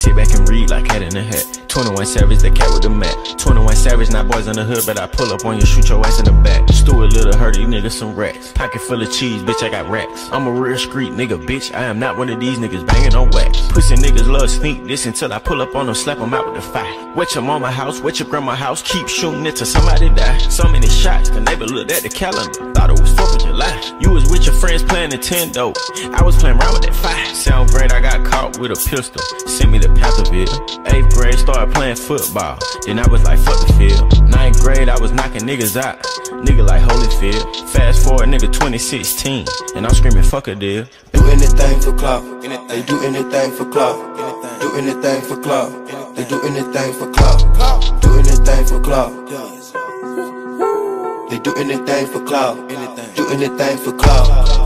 Sit back and read like Cat in the Hat. 21 Savage, the cat with the mat. 21 Savage, not boys in the hood, but I pull up on you, shoot your ass in the back. Stuart Little, hurt these niggas some racks. Pocket full of cheese, bitch, I got racks. I'm a real street nigga, bitch, I am not one of these niggas banging on wax. Pussy niggas love sneak this until I pull up on them, slap them out with the fire. Wet your mama house, wet your grandma house, keep shooting it till somebody die. So many shots, the neighbor looked at the calendar, thought it was 4th of July. You was with your friends playing Nintendo, I was playing around with that fire. 7th grade, I got caught with a pistol, sent me to Pantherville. 8th grade, started playing football, then I was like, fuck the field. 9th grade, I was knocking niggas out, nigga like Holyfield. Fast forward, nigga 2016, and I'm screaming, fuck a deal. Do anything for clout, they do anything for clout. Do anything for clout, they do anything for clout. Do anything for clout, they do anything for clout. Do anything for clout.